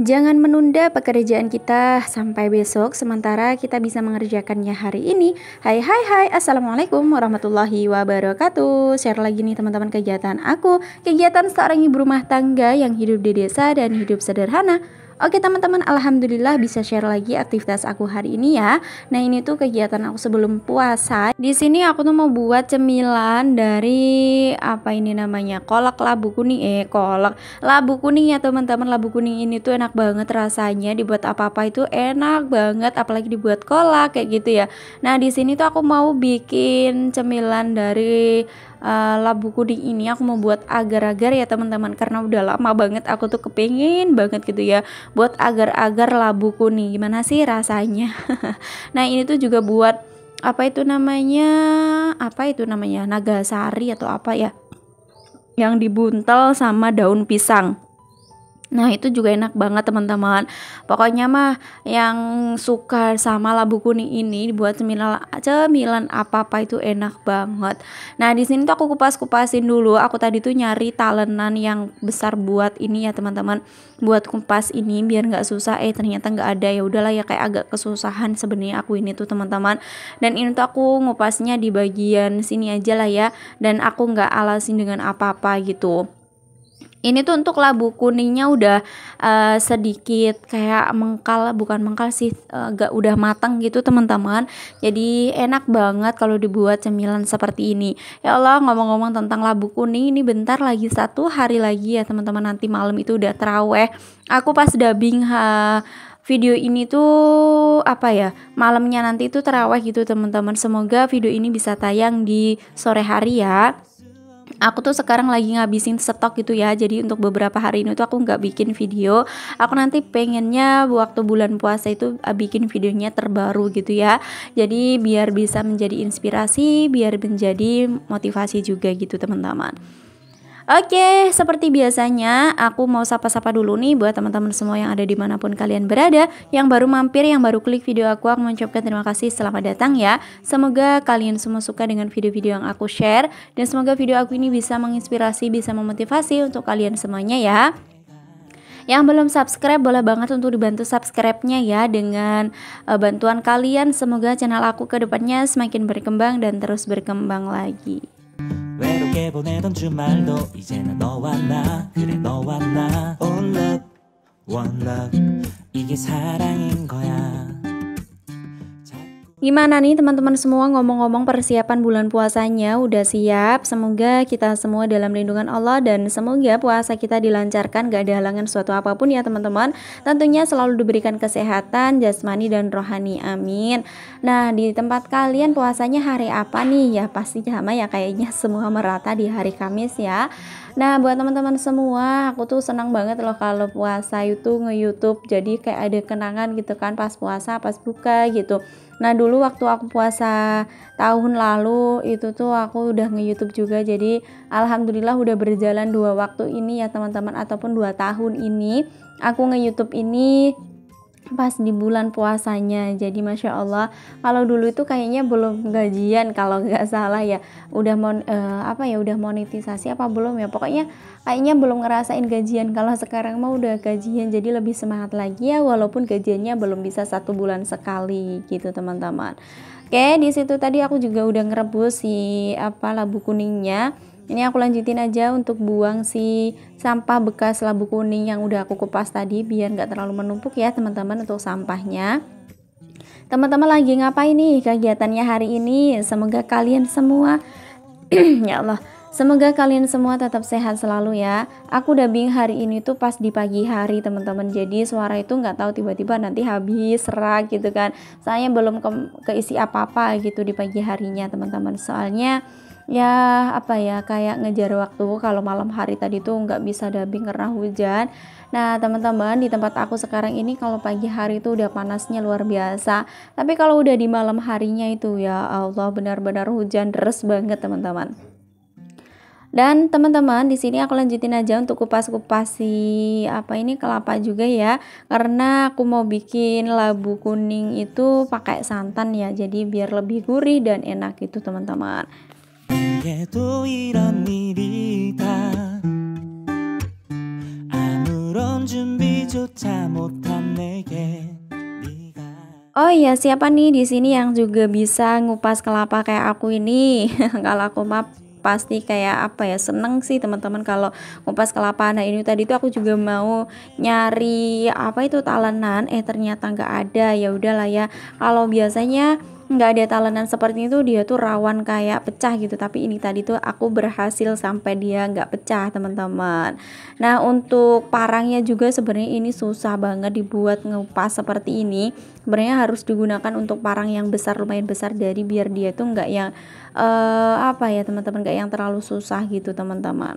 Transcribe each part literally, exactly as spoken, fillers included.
Jangan menunda pekerjaan kita sampai besok, sementara kita bisa mengerjakannya hari ini. Hai hai hai, Assalamualaikum warahmatullahi wabarakatuh. Share lagi nih teman-teman kegiatan aku, kegiatan seorang ibu rumah tangga yang hidup di desa dan hidup sederhana. Oke teman-teman, alhamdulillah bisa share lagi aktivitas aku hari ini ya. Nah ini tuh kegiatan aku sebelum puasa. Di sini aku tuh mau buat cemilan dari apa ini namanya, kolak labu kuning. Eh kolak labu kuning ya teman-teman. Labu kuning ini tuh enak banget rasanya, dibuat apa-apa itu enak banget, apalagi dibuat kolak kayak gitu ya. Nah di sini tuh aku mau bikin cemilan dari uh, labu kuning ini. Aku mau buat agar-agar ya teman-teman, karena udah lama banget aku tuh kepengen banget gitu ya buat agar-agar labu kuning. Gimana sih rasanya? Nah ini tuh juga buat apa itu namanya, apa itu namanya nagasari atau apa ya, yang dibuntel sama daun pisang. Nah itu juga enak banget teman-teman. Pokoknya mah yang suka sama labu kuning ini dibuat cemilan cemilan apa-apa itu enak banget. Nah di sini tuh aku kupas-kupasin dulu. Aku tadi tuh nyari talenan yang besar buat ini ya teman-teman, buat kupas ini biar nggak susah. Eh ternyata nggak ada. Ya udahlah ya, kayak agak kesusahan sebenarnya aku ini tuh teman-teman. Dan ini tuh aku ngupasnya di bagian sini aja lah ya. Dan aku nggak alasin dengan apa-apa gitu. Ini tuh untuk labu kuningnya udah uh, sedikit kayak mengkal, bukan mengkal sih, uh, agak udah matang gitu teman-teman. Jadi enak banget kalau dibuat cemilan seperti ini. Ya Allah, ngomong-ngomong tentang labu kuning, ini bentar lagi satu hari lagi ya teman-teman, nanti malam itu udah taraweh. Aku pas dubbing ha, video ini tuh apa ya, malamnya nanti itu taraweh gitu teman-teman. Semoga video ini bisa tayang di sore hari ya. Aku tuh sekarang lagi ngabisin stok gitu ya, jadi untuk beberapa hari ini tuh aku nggak bikin video. Aku nanti pengennya waktu bulan puasa itu bikin videonya terbaru gitu ya, jadi biar bisa menjadi inspirasi, biar menjadi motivasi juga gitu teman-teman. Oke, seperti biasanya aku mau sapa-sapa dulu nih buat teman-teman semua yang ada dimanapun kalian berada. Yang baru mampir, yang baru klik video aku, aku mengucapkan terima kasih, selamat datang ya. Semoga kalian semua suka dengan video-video yang aku share, dan semoga video aku ini bisa menginspirasi, bisa memotivasi untuk kalian semuanya ya. Yang belum subscribe boleh banget untuk dibantu subscribe-nya ya. Dengan uh, bantuan kalian semoga channel aku ke depannya semakin berkembang dan terus berkembang lagi. 외롭게 보내던 주말도 이제는 너와 나 그래 너와 나 All love, one love 이게 사랑인 거야. Gimana nih teman-teman semua, ngomong-ngomong persiapan bulan puasanya udah siap? Semoga kita semua dalam lindungan Allah dan semoga puasa kita dilancarkan, gak ada halangan suatu apapun ya teman-teman. Tentunya selalu diberikan kesehatan jasmani dan rohani, amin. Nah di tempat kalian puasanya hari apa nih? Ya pasti sama ya, kayaknya semua merata di hari Kamis ya. Nah buat teman-teman semua, aku tuh senang banget loh kalau puasa itu nge-youtube, jadi kayak ada kenangan gitu kan pas puasa, pas buka gitu. Nah dulu waktu aku puasa tahun lalu itu tuh aku udah nge-youtube juga, jadi alhamdulillah udah berjalan dua waktu ini ya teman-teman, ataupun dua tahun ini aku nge-youtube ini pas di bulan puasanya. Jadi masya Allah, kalau dulu itu kayaknya belum gajian kalau nggak salah ya, udah mon uh, apa ya udah monetisasi apa belum ya, pokoknya kayaknya belum ngerasain gajian. Kalau sekarang mah udah gajian, jadi lebih semangat lagi ya, walaupun gajiannya belum bisa satu bulan sekali gitu teman-teman. Oke, di situ tadi aku juga udah ngerebus si apa labu kuningnya. Ini aku lanjutin aja untuk buang si sampah bekas labu kuning yang udah aku kupas tadi, biar nggak terlalu menumpuk ya teman-teman untuk sampahnya. Teman-teman lagi ngapain nih kegiatannya hari ini? Semoga kalian semua ya Allah, semoga kalian semua tetap sehat selalu ya. Aku dubbing hari ini tuh pas di pagi hari teman-teman, jadi suara itu nggak tahu tiba-tiba nanti habis serak gitu kan. Saya belum ke keisi apa-apa gitu di pagi harinya teman-teman, soalnya ya apa ya, kayak ngejar waktu. Kalau malam hari tadi tuh nggak bisa dubbing karena hujan. Nah teman-teman, di tempat aku sekarang ini kalau pagi hari itu udah panasnya luar biasa, tapi kalau udah di malam harinya itu ya Allah benar-benar hujan deras banget teman-teman. Dan teman-teman di sini aku lanjutin aja untuk kupas-kupas si apa ini kelapa juga ya, karena aku mau bikin labu kuning itu pakai santan ya, jadi biar lebih gurih dan enak gitu teman-teman. 내게도 이런 일이 다 아무런 준비조차 Oh iya, siapa nih di sini yang juga bisa ngupas kelapa kayak aku ini? Kalau aku mah pasti kayak apa ya, seneng sih teman-teman kalau ngupas kelapa. Nah ini tadi tuh aku juga mau nyari apa itu talenan, eh ternyata nggak ada. Ya udahlah ya. Kalau biasanya nggak ada talenan seperti itu dia tuh rawan kayak pecah gitu, tapi ini tadi tuh aku berhasil sampai dia nggak pecah teman-teman. Nah untuk parangnya juga sebenarnya ini susah banget dibuat ngupas seperti ini. Sebenarnya harus digunakan untuk parang yang besar, lumayan besar, jadi biar dia tuh nggak yang eh, apa ya teman-teman, nggak yang terlalu susah gitu teman-teman.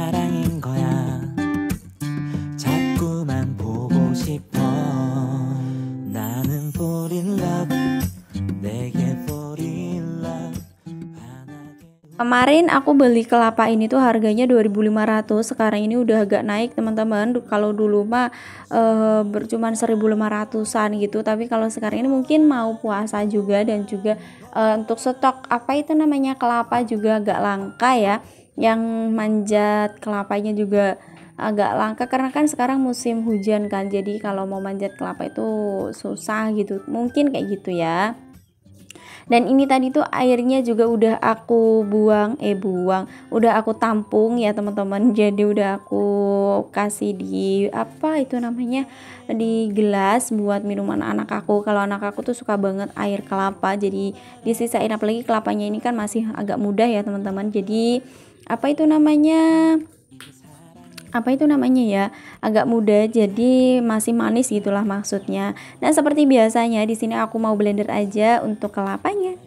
Kemarin aku beli kelapa ini tuh harganya dua ribu lima ratus, sekarang ini udah agak naik teman-teman. Kalau dulu mah e, bercuman seribu lima ratusan gitu, tapi kalau sekarang ini mungkin mau puasa juga dan juga e, untuk stok apa itu namanya kelapa juga agak langka ya. Yang manjat kelapanya juga agak langka karena kan sekarang musim hujan kan, jadi kalau mau manjat kelapa itu susah gitu, mungkin kayak gitu ya. Dan ini tadi tuh airnya juga udah aku buang eh buang udah aku tampung ya teman-teman, jadi udah aku kasih di apa itu namanya, di gelas buat minuman anak aku. Kalau anak aku tuh suka banget air kelapa, jadi disisain, apalagi kelapanya ini kan masih agak muda ya teman-teman, jadi apa itu namanya apa itu namanya ya, agak muda, jadi masih manis gitulah maksudnya. Nah seperti biasanya di sini aku mau blender aja untuk kelapanya.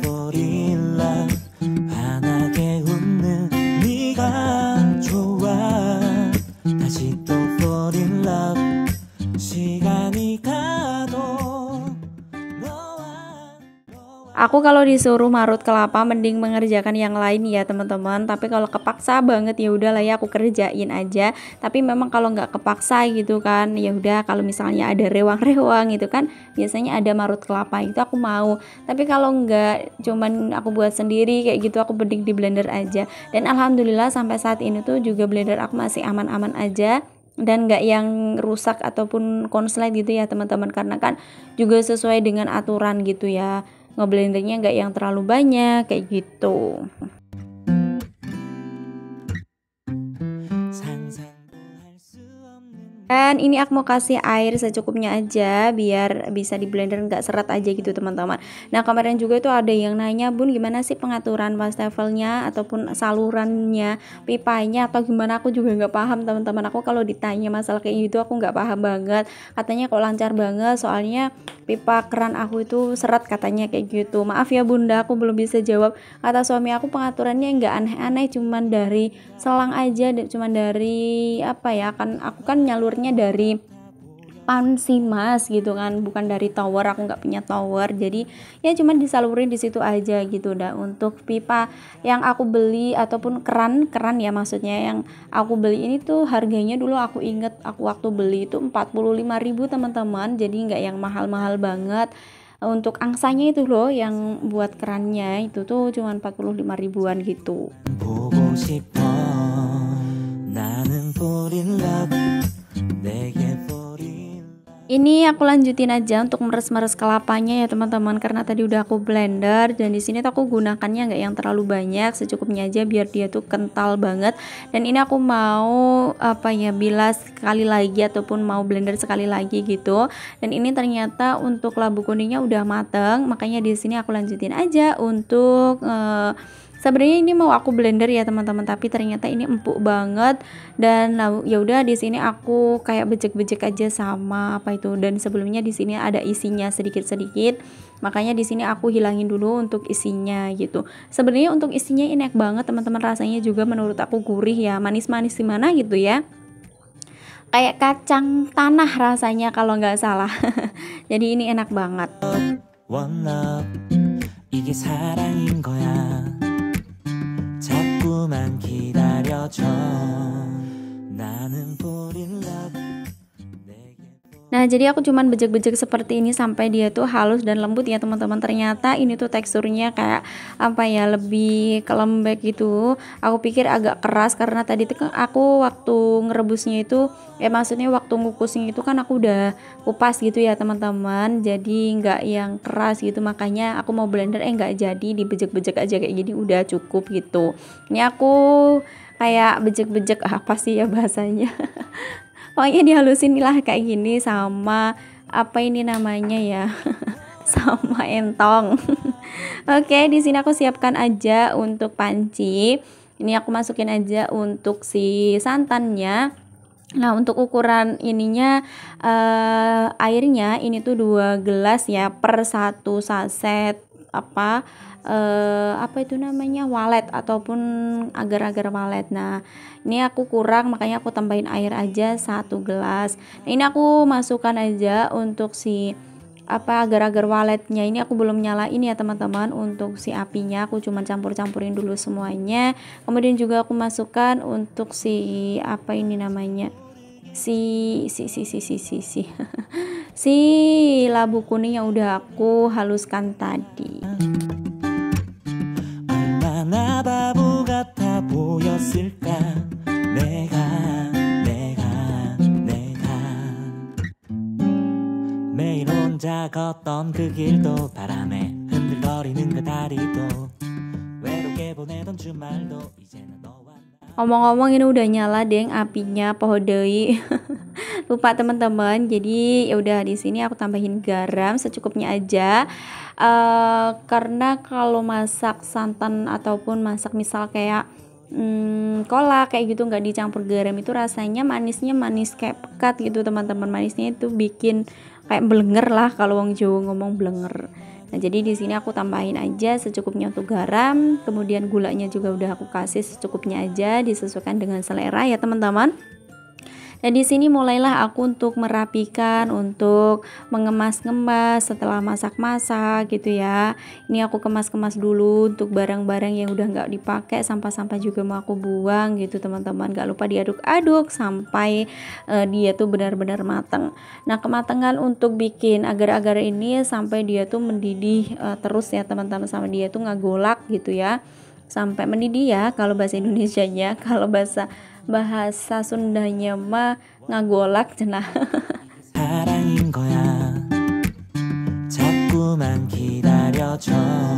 Aku kalau disuruh marut kelapa mending mengerjakan yang lain ya teman-teman, tapi kalau kepaksa banget ya udahlah ya aku kerjain aja. Tapi memang kalau nggak kepaksa gitu kan, ya udah, kalau misalnya ada rewang-rewang gitu kan biasanya ada marut kelapa itu aku mau. Tapi kalau nggak, cuman aku buat sendiri kayak gitu, aku bedik di blender aja. Dan alhamdulillah sampai saat ini tuh juga blender aku masih aman-aman aja dan nggak yang rusak ataupun konslet gitu ya teman-teman, karena kan juga sesuai dengan aturan gitu ya, ngeblendernya nggak yang terlalu banyak kayak gitu. Dan ini aku mau kasih air secukupnya aja biar bisa di blender nggak seret aja gitu teman-teman. Nah kemarin juga itu ada yang nanya, Bun gimana sih pengaturan wastafelnya ataupun salurannya, pipanya atau gimana, aku juga nggak paham teman-teman. Aku kalau ditanya masalah kayak gitu aku nggak paham banget. Katanya kok lancar banget, soalnya pipa keran aku itu seret katanya kayak gitu. Maaf ya bunda, aku belum bisa jawab. Kata suami aku pengaturannya nggak aneh-aneh, cuman dari selang aja, cuman dari apa ya, kan aku kan nyalur dari pansi mas gitu kan, bukan dari tower, aku nggak punya tower, jadi ya cuma disalurin di situ aja gitu. Dah untuk pipa yang aku beli ataupun keran keran ya maksudnya yang aku beli ini tuh harganya dulu aku inget aku waktu beli itu empat puluh lima ribu teman-teman, jadi nggak yang mahal-mahal banget. Untuk angsanya itu loh yang buat kerannya itu tuh cuma empat puluh lima ribuan gitu. Ini aku lanjutin aja untuk meres-meres kelapanya ya teman-teman, karena tadi udah aku blender dan di sini tuh aku gunakannya nggak yang terlalu banyak, secukupnya aja biar dia tuh kental banget. Dan ini aku mau apa ya, bilas sekali lagi ataupun mau blender sekali lagi gitu. Dan ini ternyata untuk labu kuningnya udah mateng, makanya di sini aku lanjutin aja untuk uh, sebenarnya ini mau aku blender ya teman-teman, tapi ternyata ini empuk banget. Dan ya udah di sini aku kayak bejek-bejek aja sama apa itu, dan sebelumnya di sini ada isinya sedikit-sedikit, makanya di sini aku hilangin dulu untuk isinya gitu. Sebenarnya untuk isinya enak banget teman-teman, rasanya juga menurut aku gurih ya, manis-manis gimana gitu ya, kayak kacang tanah rasanya kalau nggak salah. Jadi ini enak banget. Nah, jadi aku cuman bejek-bejek seperti ini sampai dia tuh halus dan lembut ya teman-teman. Ternyata ini tuh teksturnya kayak apa ya, lebih ke lembek gitu. Aku pikir agak keras karena tadi tuh kan aku waktu ngerebusnya itu eh maksudnya waktu ngukusnya itu kan aku udah kupas gitu ya teman-teman. Jadi nggak yang keras gitu, makanya aku mau blender eh nggak jadi, dibejek-bejek aja kayak gini udah cukup gitu. Ini aku kayak bejek-bejek apa sih ya bahasanya. Pokoknya dihalusin lah kayak gini sama apa ini namanya ya, sama entong. Oke, di sini aku siapkan aja untuk panci. Ini aku masukin aja untuk si santannya. Nah, untuk ukuran ininya eh, airnya ini tuh dua gelas ya per satu saset apa eh, apa itu namanya walet ataupun agar-agar walet. Nah, ini aku kurang makanya aku tambahin air aja satu gelas. Nah, ini aku masukkan aja untuk si apa agar-agar waletnya. Ini aku belum nyalain ya teman-teman. Untuk si apinya aku cuma campur-campurin dulu semuanya. Kemudian juga aku masukkan untuk si apa ini namanya si si si si si si si, si labu kuning yang udah aku haluskan tadi. 얼마나 바보 같아 보였을까 내가 내가 내가 매일 혼자 걷던 그 길도 바람에 흔들거리는 그 다리도 외롭게 보내던 주말도 이제는 너와 Ngomong-ngomong ini udah nyala deng apinya poho deui. Lupa teman-teman. Jadi ya udah di sini aku tambahin garam secukupnya aja. Uh, karena kalau masak santan ataupun masak misal kayak hmm, kolak kayak gitu nggak dicampur garam itu rasanya manisnya manis kayak pekat gitu teman-teman. Manisnya itu bikin kayak blenger lah kalau wong Jawa ngomong blenger. Nah, jadi di sini aku tambahin aja secukupnya untuk garam, kemudian gulanya juga udah aku kasih secukupnya aja, disesuaikan dengan selera ya teman-teman. Dan di sini mulailah aku untuk merapikan, untuk mengemas-ngemas setelah masak-masak gitu ya. Ini aku kemas-kemas dulu untuk barang-barang yang udah nggak dipakai, sampah-sampah juga mau aku buang gitu teman-teman. Gak lupa diaduk-aduk sampai uh, dia tuh benar-benar matang. Nah, kematangan untuk bikin agar-agar ini sampai dia tuh mendidih uh, terus ya teman-teman, sama dia tuh ngagolak gitu ya. Sampai mendidih ya kalau bahasa Indonesianya. Kalau bahasa bahasa Sundanya mah ngagolak cenah. 사랑인 거야 자꾸만 기다려줘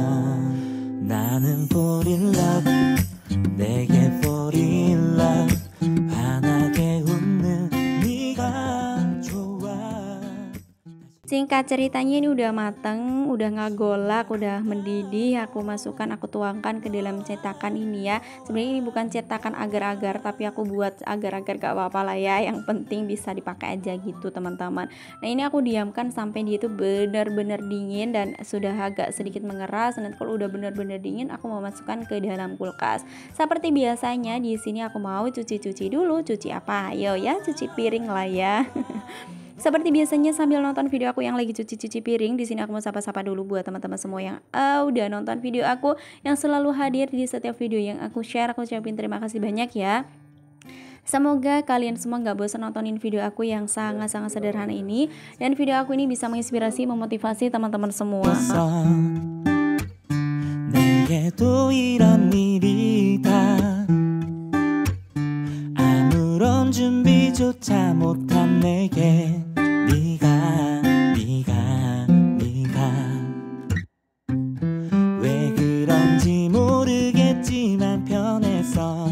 나는 fall in love 내게 fall in love 환하게 웃는 네가 좋아. Singkat ceritanya ini udah mateng, udah ngagolak, udah mendidih. Aku masukkan, aku tuangkan ke dalam cetakan ini ya. Sebenarnya ini bukan cetakan agar-agar, tapi aku buat agar-agar gak apa-apa lah ya. Yang penting bisa dipakai aja gitu teman-teman. Nah, ini aku diamkan sampai dia itu benar-benar dingin dan sudah agak sedikit mengeras. Nanti kalau udah benar-benar dingin, aku mau masukkan ke dalam kulkas. Seperti biasanya di sini aku mau cuci-cuci dulu. Cuci apa? Ayo ya, cuci piring lah ya. Seperti biasanya sambil nonton video aku yang lagi cuci-cuci piring, di sini aku mau sapa-sapa dulu buat teman-teman semua yang uh, udah nonton video aku, yang selalu hadir di setiap video yang aku share. Aku ucapin terima kasih banyak ya. Semoga kalian semua gak bosan nontonin video aku yang sangat-sangat sederhana ini, dan video aku ini bisa menginspirasi, memotivasi teman-teman semua. 내게도 이런 일이 다 아무런 준비조차 못한 내게 네가 네가 네가 왜 그런지 모르겠지만 편해서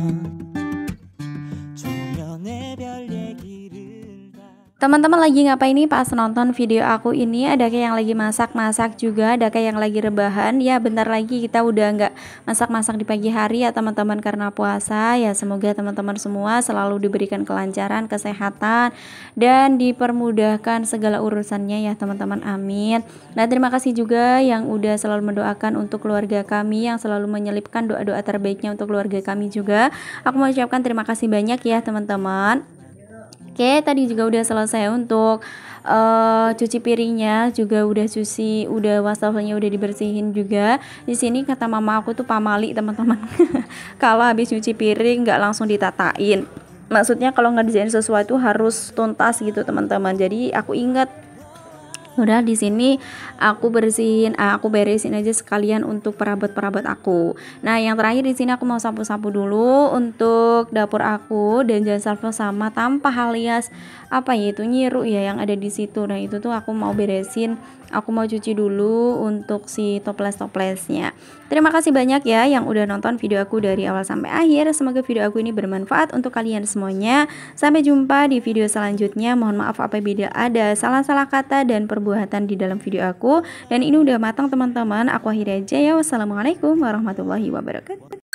조면의 별 얘기를 다 Teman-teman lagi ngapain nih pas nonton video aku ini? Ada kayak yang lagi masak-masak juga, ada kayak yang lagi rebahan. Ya bentar lagi kita udah nggak masak-masak di pagi hari ya teman-teman karena puasa. Ya semoga teman-teman semua selalu diberikan kelancaran, kesehatan, dan dipermudahkan segala urusannya ya teman-teman, amin. Nah, terima kasih juga yang udah selalu mendoakan untuk keluarga kami, yang selalu menyelipkan doa-doa terbaiknya untuk keluarga kami juga. Aku mau ucapkan terima kasih banyak ya teman-teman. Oke, tadi juga udah selesai untuk uh, cuci piringnya, juga udah cuci, udah wastafelnya udah dibersihin juga. Di sini kata mama aku tuh pamali teman-teman. Kalau habis cuci piring nggak langsung ditatain. maksudnya kalau ngerjain sesuatu harus tuntas gitu teman-teman. Jadi aku ingat, udah di sini aku bersihin, ah, aku beresin aja sekalian untuk perabot-perabot aku. Nah, yang terakhir di sini aku mau sapu-sapu dulu untuk dapur aku dan jangan salvo sama tanpa alias apa ya itu nyiru ya yang ada di situ. Nah, itu tuh aku mau beresin, aku mau cuci dulu untuk si toples-toplesnya. Terima kasih banyak ya yang udah nonton video aku dari awal sampai akhir. Semoga video aku ini bermanfaat untuk kalian semuanya. Sampai jumpa di video selanjutnya. Mohon maaf apabila ada salah-salah kata dan perbuatan di dalam video aku. Dan ini udah matang teman-teman. Aku akhiri aja ya. Wassalamualaikum warahmatullahi wabarakatuh.